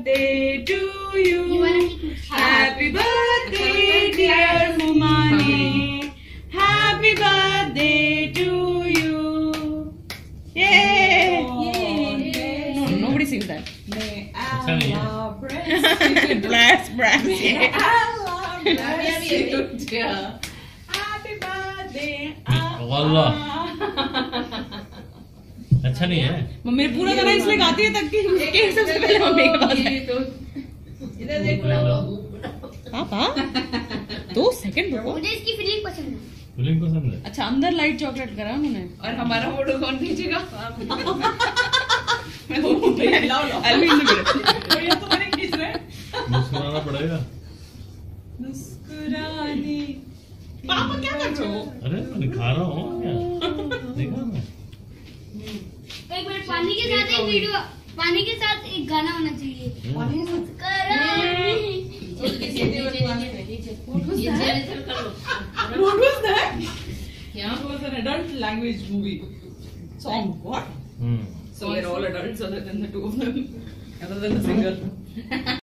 birthday to you. Happy birthday, dear Humani. Happy birthday to you. Yay! Yay! No, nobody sings that. May Allah bless Allah bless you, dear. Happy birthday. अच्छा नहीं है। Mummy पूरा गाना इसलिए गाती है ताकि उसके सबसे पहले मम्मी के पास है। इधर देखो पापा 2 सेकंड रुको। मुझे इसकी फीलिंग पसंद है। फीलिंग पसंद है। अच्छा अंदर लाइट चॉकलेट करा उन्होंने और हमारा फोटो कौन खींचेगा? ये तो मैंने खींच रहा है। मुस्कुराना पड़ेगा। मुस्कुराने पापा क्या कर रहे हो? अरे मैं खा रहा हूँ क्या? देखा मैं। एक मिनट पानी के साथ एक वीडियो पानी के साथ एक गाना होना चाहिए। What was that? Yeah, it was an adult language movie song. What? So they're all adults other than the two of them, other than the singer.